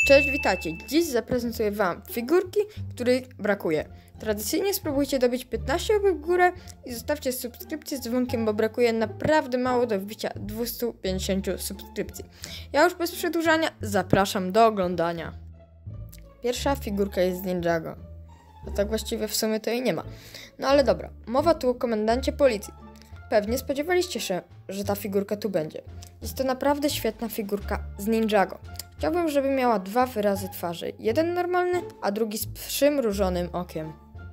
Cześć, witajcie! Dziś zaprezentuję Wam figurki, których brakuje. Tradycyjnie spróbujcie dobić 15 łapek w górę i zostawcie subskrypcję z dzwonkiem, bo brakuje naprawdę mało do wbicia 250 subskrypcji. Ja już bez przedłużania zapraszam do oglądania. Pierwsza figurka jest z Ninjago. A tak właściwie w sumie to jej nie ma. No ale dobra, mowa tu o komendancie policji. Pewnie spodziewaliście się, że ta figurka tu będzie. Jest to naprawdę świetna figurka z Ninjago. Chciałbym, żeby miała dwa wyrazy twarzy. Jeden normalny, a drugi z przymrużonym okiem.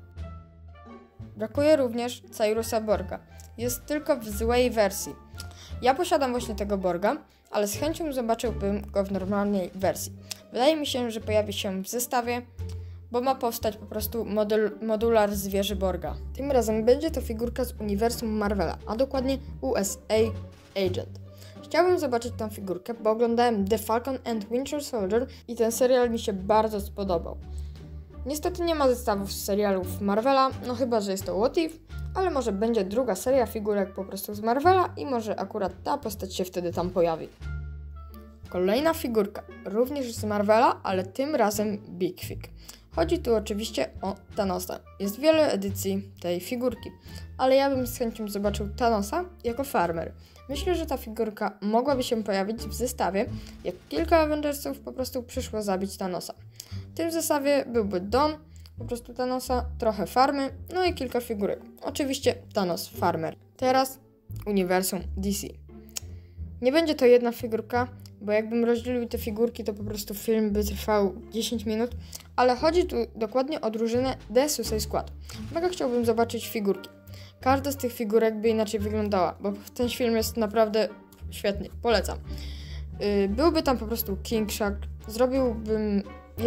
Brakuje również Cyrusa Borga. Jest tylko w złej wersji. Ja posiadam właśnie tego Borga, ale z chęcią zobaczyłbym go w normalnej wersji. Wydaje mi się, że pojawi się w zestawie, bo ma powstać po prostu modular zwierzy Borga. Tym razem będzie to figurka z uniwersum Marvela, a dokładnie USA Agent. Chciałbym zobaczyć tę figurkę, bo oglądałem The Falcon and Winter Soldier i ten serial mi się bardzo spodobał. Niestety nie ma zestawów z serialów Marvela, no chyba, że jest to What If, ale może będzie druga seria figurek po prostu z Marvela i może akurat ta postać się wtedy tam pojawi. Kolejna figurka, również z Marvela, ale tym razem Big Fig. Chodzi tu oczywiście o Thanosa. Jest wiele edycji tej figurki, ale ja bym z chęcią zobaczył Thanosa jako farmer. Myślę, że ta figurka mogłaby się pojawić w zestawie, jak kilka Avengersów po prostu przyszło zabić Thanosa. W tym zestawie byłby Don, po prostu Thanosa, trochę farmy, no i kilka figurek. Oczywiście Thanos Farmer. Teraz uniwersum DC. Nie będzie to jedna figurka, bo jakbym rozdzielił te figurki, to po prostu film by trwał 10 minut, ale chodzi tu dokładnie o drużynę The Suicide Squad. Mega chciałbym zobaczyć figurki. Każda z tych figurek by inaczej wyglądała, bo ten film jest naprawdę świetny, polecam. Byłby tam po prostu King Shark, zrobiłbym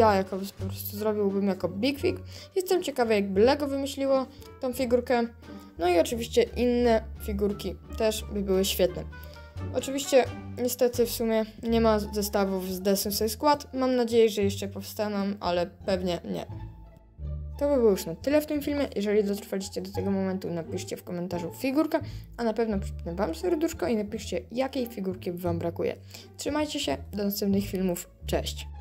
jako Big Fig. Jestem ciekawy, jakby Lego wymyśliło tą figurkę. No i oczywiście inne figurki też by były świetne. Oczywiście, niestety w sumie nie ma zestawów z The Suicide Squad. Mam nadzieję, że jeszcze powstaną, ale pewnie nie. To by było już na tyle w tym filmie. Jeżeli dotrwaliście do tego momentu, napiszcie w komentarzu figurka, a na pewno przypnę Wam serduszko i napiszcie, jakiej figurki Wam brakuje. Trzymajcie się, do następnych filmów, cześć!